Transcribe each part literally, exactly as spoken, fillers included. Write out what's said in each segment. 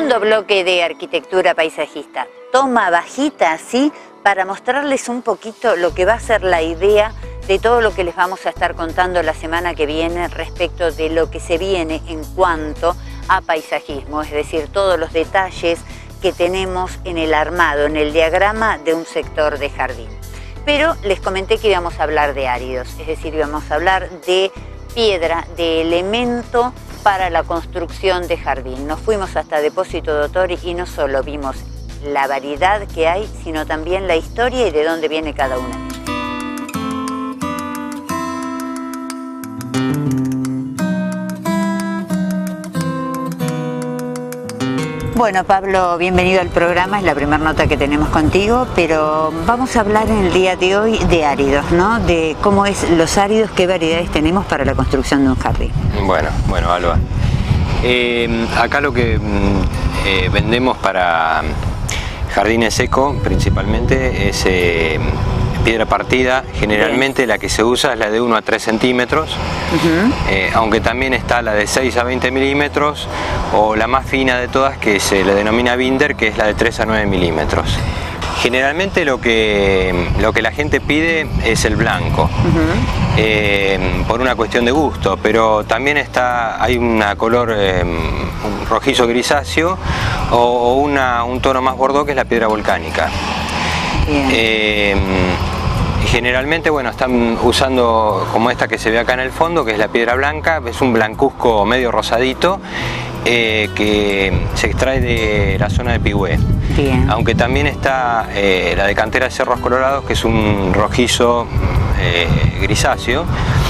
Segundo bloque de arquitectura paisajista. Toma bajita, así, para mostrarles un poquito lo que va a ser la idea de todo lo que les vamos a estar contando la semana que viene respecto de lo que se viene en cuanto a paisajismo, es decir, todos los detalles que tenemos en el armado, en el diagrama de un sector de jardín. Pero les comenté que íbamos a hablar de áridos, es decir, íbamos a hablar de piedra, de elemento para la construcción de jardín. Nos fuimos hasta Depósito Dottori y no solo vimos la variedad que hay, sino también la historia y de dónde viene cada una. Bueno, Pablo, bienvenido al programa, es la primera nota que tenemos contigo, pero vamos a hablar en el día de hoy de áridos, ¿no? De cómo es los áridos, qué variedades tenemos para la construcción de un jardín. Bueno, bueno, Alba. Eh, acá lo que eh, vendemos para jardines secos principalmente es eh, piedra partida. Generalmente la que se usa es la de uno a tres centímetros, uh-huh. eh, aunque también está la de seis a veinte milímetros o la más fina de todas que se le denomina binder, que es la de tres a nueve milímetros. Generalmente lo que, lo que la gente pide es el blanco, uh-huh. eh, por una cuestión de gusto, pero también está, hay una color eh, un rojizo grisáceo o, o una, un tono más bordó, que es la piedra volcánica. Eh, generalmente, bueno, están usando como esta que se ve acá en el fondo, que es la piedra blanca, es un blancuzco medio rosadito, eh, que se extrae de la zona de Pigüé. Bien. Aunque también está eh, la de cantera de Cerros Colorados, que es un rojizo eh, grisáceo,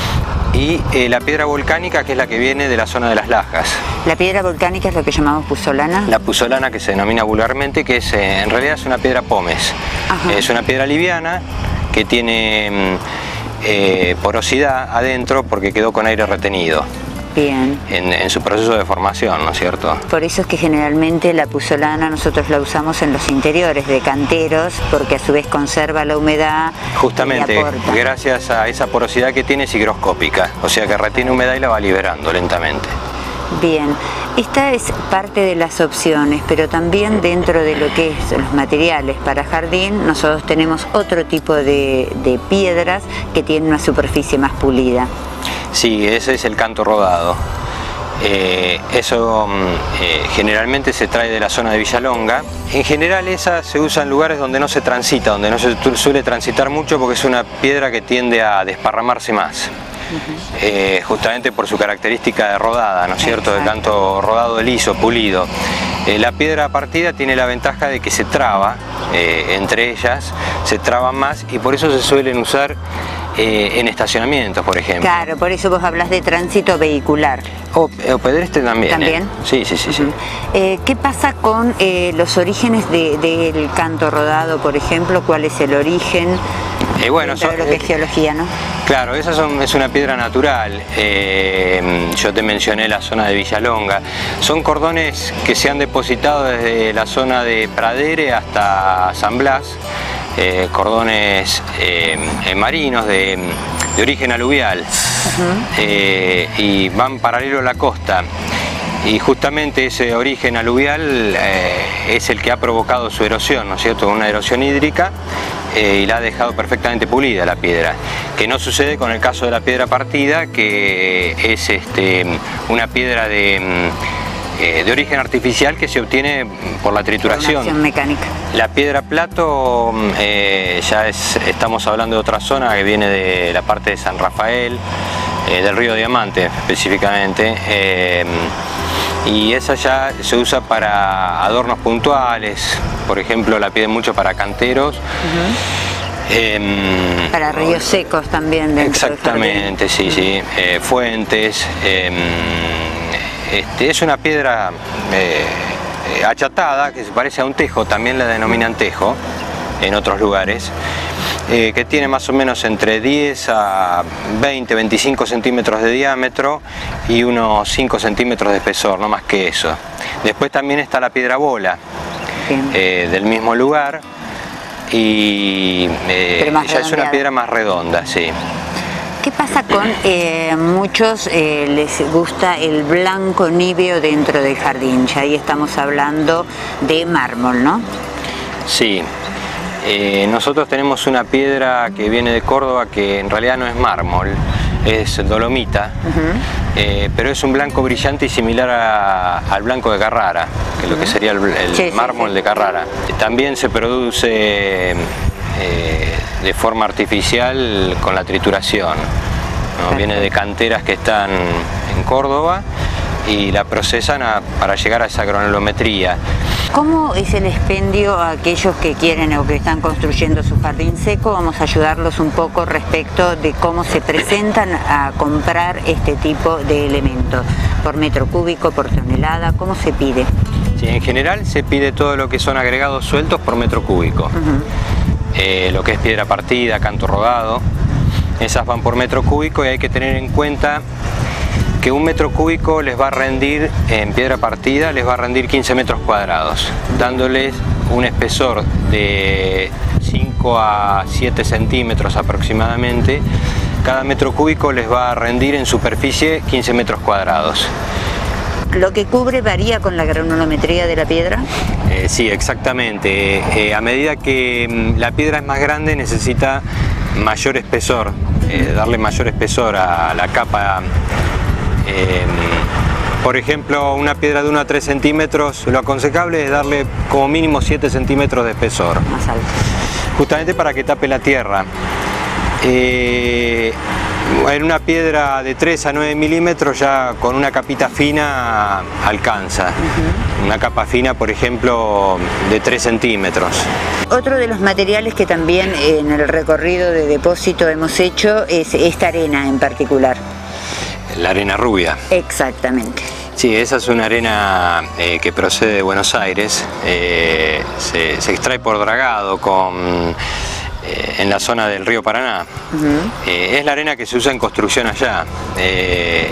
y eh, la piedra volcánica, que es la que viene de la zona de las Lajas. ¿La piedra volcánica es lo que llamamos puzzolana? La puzzolana, que se denomina vulgarmente, que es, eh, en realidad es una piedra pómez. Ajá. Es una piedra liviana que tiene eh, porosidad adentro porque quedó con aire retenido. Bien. En, en su proceso de formación, ¿no es cierto? Por eso es que generalmente la puzzolana nosotros la usamos en los interiores de canteros, porque a su vez conserva la humedad. Justamente, gracias a esa porosidad que tiene, es higroscópica, o sea que retiene humedad y la va liberando lentamente. Bien, esta es parte de las opciones, pero también dentro de lo que es los materiales para jardín, nosotros tenemos otro tipo de, de piedras que tienen una superficie más pulida. Sí, ese es el canto rodado. Eh, eso eh, generalmente se trae de la zona de Villalonga. En general esa se usa en lugares donde no se transita, donde no se suele transitar mucho, porque es una piedra que tiende a desparramarse más. Uh-huh. eh, justamente por su característica de rodada, ¿no es cierto? De canto rodado, liso, pulido. Eh, la piedra partida tiene la ventaja de que se traba, eh, entre ellas se traban más, y por eso se suelen usar Eh, en estacionamientos, por ejemplo. Claro, por eso vos hablas de tránsito vehicular. O, o pedestre también. ¿También? ¿eh? Sí, sí, sí. Uh-huh. sí. Eh, ¿Qué pasa con eh, los orígenes de, del canto rodado, por ejemplo? ¿Cuál es el origen? Eh, bueno, dentro son, de lo que es geología, ¿no? Claro, esa son, es una piedra natural. Eh, yo te mencioné la zona de Villalonga. Son cordones que se han depositado desde la zona de Pradere hasta San Blas. Eh, cordones eh, marinos de, de origen aluvial, uh-huh. eh, y van paralelo a la costa, y justamente ese origen aluvial eh, es el que ha provocado su erosión, ¿no es cierto? Una erosión hídrica, eh, y la ha dejado perfectamente pulida la piedra, que no sucede con el caso de la piedra partida, que es este, una piedra de Eh, de origen artificial que se obtiene por la trituración. Formación mecánica. La piedra plato, eh, ya es, estamos hablando de otra zona que viene de la parte de San Rafael, eh, del río Diamante específicamente, eh, y esa ya se usa para adornos puntuales, por ejemplo la piden mucho para canteros. Uh-huh. eh, para ríos secos también. Exactamente, sí, sí, eh, fuentes. Eh, Este, es una piedra eh, achatada, que se parece a un tejo, también la denominan tejo en otros lugares, eh, que tiene más o menos entre diez a veinte, veinticinco centímetros de diámetro y unos cinco centímetros de espesor, no más que eso. Después también está la piedra bola, eh, del mismo lugar, y eh, ya es una piedra más redonda, sí. ¿qué pasa con eh, muchos eh, les gusta el blanco níveo dentro del jardín? Ya ahí estamos hablando de mármol, ¿no? Sí. Eh, nosotros tenemos una piedra que viene de Córdoba que en realidad no es mármol, es dolomita, uh-huh. eh, pero es un blanco brillante y similar a, al blanco de Carrara, que es lo que sería el, el sí, mármol sí, sí. de Carrara. También se produce eh, de forma artificial con la trituración, ¿no? Viene de canteras que están en Córdoba y la procesan a, para llegar a esa granulometría. ¿Cómo es el expendio a aquellos que quieren o que están construyendo su jardín seco? Vamos a ayudarlos un poco respecto de cómo se presentan a comprar este tipo de elementos. ¿Por metro cúbico, por tonelada? ¿Cómo se pide? Sí, en general se pide todo lo que son agregados sueltos por metro cúbico. Uh-huh. eh, lo que es piedra partida, canto rodado, esas van por metro cúbico y hay que tener en cuenta que un metro cúbico les va a rendir, en piedra partida, les va a rendir quince metros cuadrados, dándoles un espesor de cinco a siete centímetros aproximadamente. Cada metro cúbico les va a rendir en superficie quince metros cuadrados. ¿Lo que cubre varía con la granulometría de la piedra? Eh, sí, exactamente. Eh, a medida que la piedra es más grande necesita mayor espesor, eh, darle mayor espesor a la capa. Eh, por ejemplo, una piedra de uno a tres centímetros, lo aconsejable es darle como mínimo siete centímetros de espesor. Más alto. Justamente para que tape la tierra. Eh, en una piedra de tres a nueve milímetros ya con una capita fina alcanza. Uh-huh. Una capa fina, por ejemplo, de tres centímetros. Otro de los materiales que también en el recorrido de depósito hemos hecho es esta arena en particular. La arena rubia. Exactamente. Sí, esa es una arena eh, que procede de Buenos Aires, eh, se, se extrae por dragado con, eh, en la zona del río Paraná. Uh-huh. eh, es la arena que se usa en construcción allá. Eh,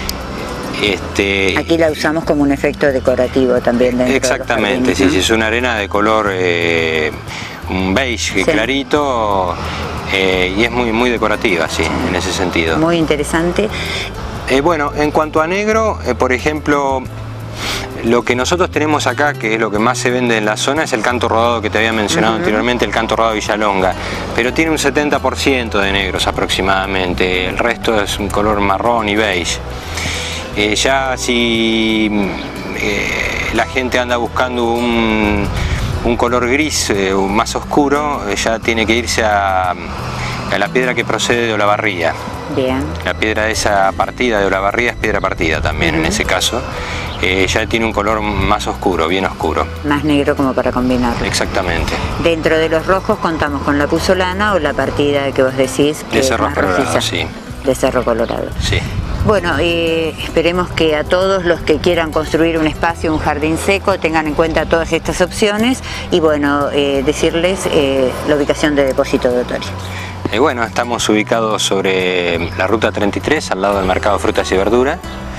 este, Aquí la usamos como un efecto decorativo también dentro exactamente, de los jardines, sí, ¿no? sí, es una arena de color eh, un beige sí. clarito eh, y es muy, muy decorativa, sí, en ese sentido. Muy interesante. Eh, bueno, en cuanto a negro, eh, por ejemplo, lo que nosotros tenemos acá, que es lo que más se vende en la zona, es el canto rodado que te había mencionado uh-huh. anteriormente, el canto rodado Villalonga, pero tiene un setenta por ciento de negros aproximadamente, el resto es un color marrón y beige. Eh, ya si eh, la gente anda buscando un, un color gris eh, más oscuro, eh, ya tiene que irse a, a la piedra que procede de Olavarría. Bien. La piedra de esa partida de Olavarría es piedra partida también, uh-huh. en ese caso. Eh, ya tiene un color más oscuro, bien oscuro. Más negro como para combinarlo. Exactamente. Dentro de los rojos contamos con la puzzolana o la partida que vos decís que de Cerro es más Colorado, rojiza. sí. De Cerro Colorado. Sí. Bueno, eh, esperemos que a todos los que quieran construir un espacio, un jardín seco, tengan en cuenta todas estas opciones y bueno, eh, decirles eh, la ubicación de Depósito Dottori. Eh, bueno, estamos ubicados sobre la ruta treinta y tres, al lado del mercado de frutas y verduras,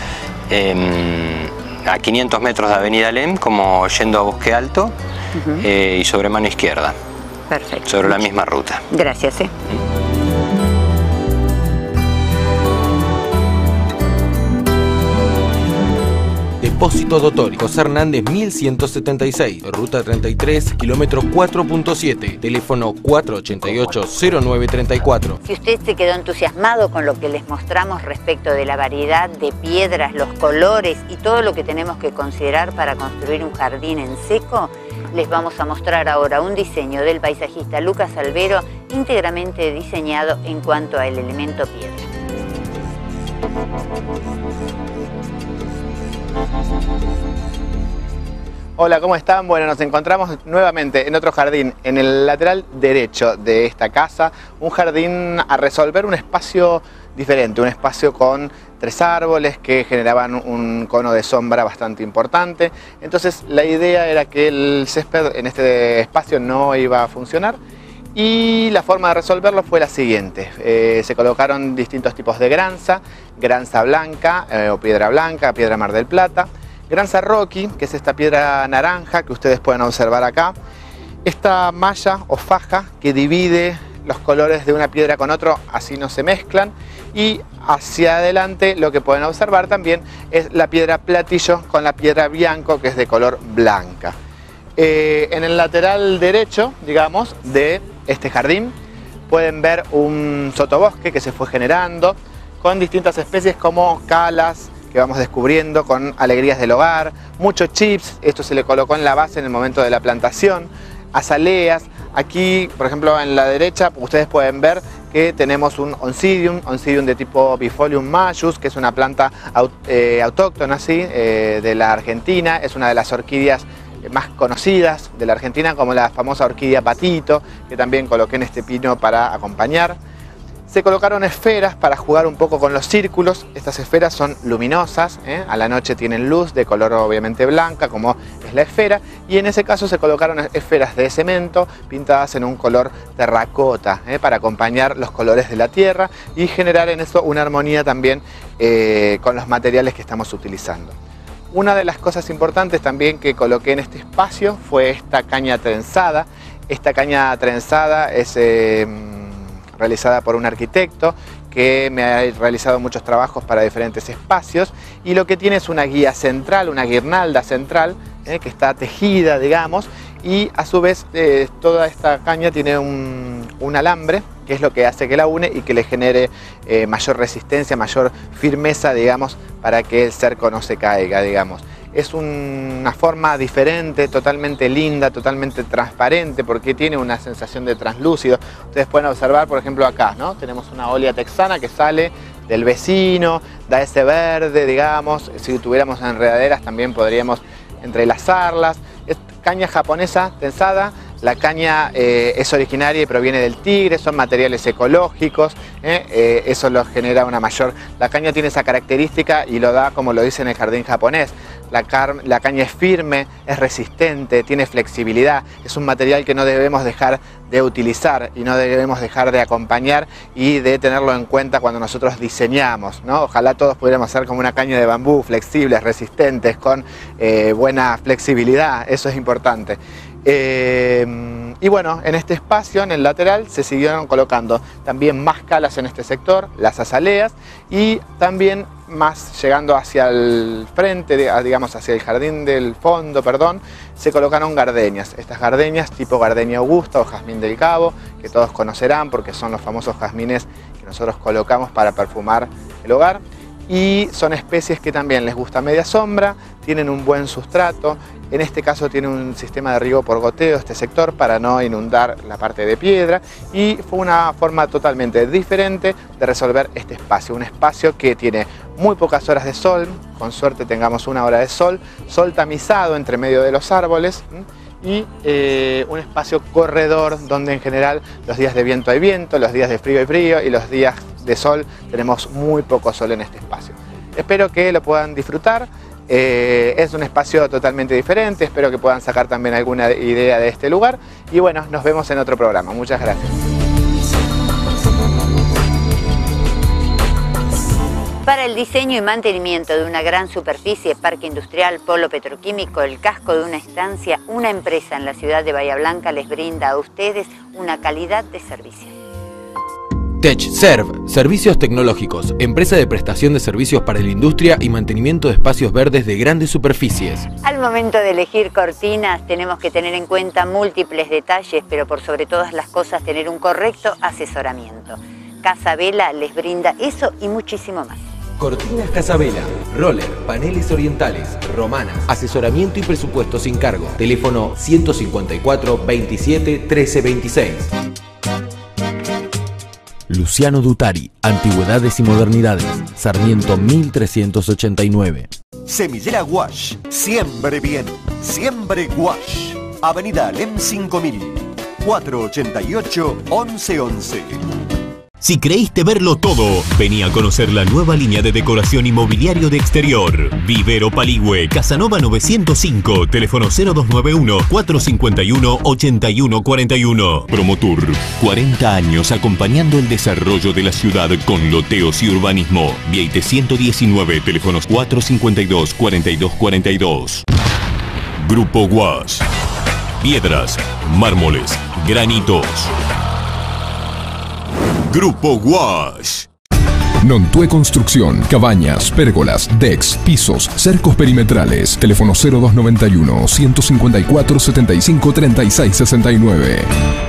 eh, a quinientos metros de Avenida Alem, como yendo a Bosque Alto, uh-huh. eh, y sobre mano izquierda. Perfecto. Sobre la misma ruta. Gracias. ¿eh? Depósito Dottori, José Hernández mil ciento setenta y seis, ruta treinta y tres, kilómetro cuatro punto siete, teléfono cuatro ocho ocho, cero nueve tres cuatro. Si usted se quedó entusiasmado con lo que les mostramos respecto de la variedad de piedras, los colores y todo lo que tenemos que considerar para construir un jardín en seco, les vamos a mostrar ahora un diseño del paisajista Lucas Albero íntegramente diseñado en cuanto al elemento piedra. Hola, ¿cómo están? Bueno, nos encontramos nuevamente en otro jardín, en el lateral derecho de esta casa, un jardín a resolver, un espacio diferente, un espacio con tres árboles que generaban un cono de sombra bastante importante. Entonces la idea era que el césped en este espacio no iba a funcionar y la forma de resolverlo fue la siguiente. Eh, se colocaron distintos tipos de granza, granza blanca eh, o piedra blanca, piedra Mar del Plata, granza Rocky, que es esta piedra naranja que ustedes pueden observar acá, esta malla o faja que divide los colores de una piedra con otro, así no se mezclan, y hacia adelante lo que pueden observar también es la piedra platillo con la piedra bianco, que es de color blanca. Eh, en el lateral derecho, digamos, de este jardín pueden ver un sotobosque que se fue generando con distintas especies como calas, que vamos descubriendo con alegrías del hogar, muchos chips, esto se le colocó en la base en el momento de la plantación, azaleas. Aquí, por ejemplo, en la derecha, ustedes pueden ver que tenemos un oncidium, oncidium de tipo Bifolium majus, que es una planta aut eh, autóctona, ¿sí? eh, de la Argentina, es una de las orquídeas más conocidas de la Argentina, como la famosa orquídea patito, que también coloqué en este pino para acompañar. Se colocaron esferas para jugar un poco con los círculos. Estas esferas son luminosas, ¿eh? A la noche tienen luz de color obviamente blanca, como es la esfera, y en ese caso se colocaron esferas de cemento pintadas en un color terracota, ¿eh? Para acompañar los colores de la tierra y generar en eso una armonía también eh, con los materiales que estamos utilizando. Una de las cosas importantes también que coloqué en este espacio fue esta caña trenzada. Esta caña trenzada es eh, realizada por un arquitecto que me ha realizado muchos trabajos para diferentes espacios, y lo que tiene es una guía central, una guirnalda central, eh, que está tejida, digamos, y a su vez eh, toda esta caña tiene un, un alambre, que es lo que hace que la une y que le genere eh, mayor resistencia, mayor firmeza, digamos, para que el cerco no se caiga, digamos. Es un, una forma diferente, totalmente linda, totalmente transparente, porque tiene una sensación de translúcido. Ustedes pueden observar, por ejemplo, acá, ¿no? Tenemos una olia texana que sale del vecino, da ese verde, digamos. Si tuviéramos enredaderas también podríamos entrelazarlas. Es caña japonesa tensada. La caña eh, es originaria y proviene del Tigre, son materiales ecológicos, ¿eh? Eh, eso lo genera una mayor... La caña tiene esa característica y lo da, como lo dice en el jardín japonés. La, la caña es firme, es resistente, tiene flexibilidad, es un material que no debemos dejar de utilizar y no debemos dejar de acompañar y de tenerlo en cuenta cuando nosotros diseñamos, ¿no? Ojalá todos pudiéramos ser como una caña de bambú, flexibles, resistentes, con eh, buena flexibilidad, eso es importante. Eh, y bueno, en este espacio, en el lateral, se siguieron colocando también más calas en este sector, las azaleas, y también más llegando hacia el frente, digamos hacia el jardín del fondo, perdón, se colocaron gardenias. Estas gardenias tipo gardenia augusta o jazmín del Cabo, que todos conocerán porque son los famosos jazmines que nosotros colocamos para perfumar el hogar. Y son especies que también les gusta media sombra, tienen un buen sustrato. En este caso tiene un sistema de riego por goteo este sector para no inundar la parte de piedra, y fue una forma totalmente diferente de resolver este espacio. Un espacio que tiene muy pocas horas de sol, con suerte tengamos una hora de sol, sol tamizado entre medio de los árboles, y eh, un espacio corredor donde en general los días de viento hay viento, los días de frío hay frío y los días de sol tenemos muy poco sol en este espacio. Espero que lo puedan disfrutar. Eh, es un espacio totalmente diferente, espero que puedan sacar también alguna idea de este lugar y bueno, nos vemos en otro programa. Muchas gracias. Para el diseño y mantenimiento de una gran superficie, parque industrial, polo petroquímico, el casco de una estancia, una empresa en la ciudad de Bahía Blanca les brinda a ustedes una calidad de servicio. TechServe, servicios tecnológicos, empresa de prestación de servicios para la industria y mantenimiento de espacios verdes de grandes superficies. Al momento de elegir cortinas tenemos que tener en cuenta múltiples detalles, pero por sobre todas las cosas tener un correcto asesoramiento. Casa Vela les brinda eso y muchísimo más. Cortinas Casa Vela, roller, paneles orientales, romanas, asesoramiento y presupuesto sin cargo. Teléfono ciento cincuenta y cuatro, veintisiete, trece, veintiséis. Luciano Dutari, Antigüedades y Modernidades, Sarmiento mil trescientos ochenta y nueve. Semillera Wash, siempre bien, siempre Wash. Avenida Alem cinco mil, cuatrocientos ochenta y ocho, once once. Si creíste verlo todo, vení a conocer la nueva línea de decoración y mobiliario de exterior. Vivero Paligüe, Casanova novecientos cinco, teléfono cero dos nueve uno, cuatro cinco uno, ocho uno cuatro uno. Promotur, cuarenta años acompañando el desarrollo de la ciudad con loteos y urbanismo. Vieite ciento diecinueve, teléfonos cuatro cinco dos, cuatro dos cuatro dos. Grupo Wash. Piedras, mármoles, granitos. Grupo Wash. Nontue Construcción, cabañas, pérgolas, decks, pisos, cercos perimetrales. Teléfono cero dos noventa y uno, ciento cincuenta y cuatro, setenta y cinco, treinta y seis sesenta y nueve.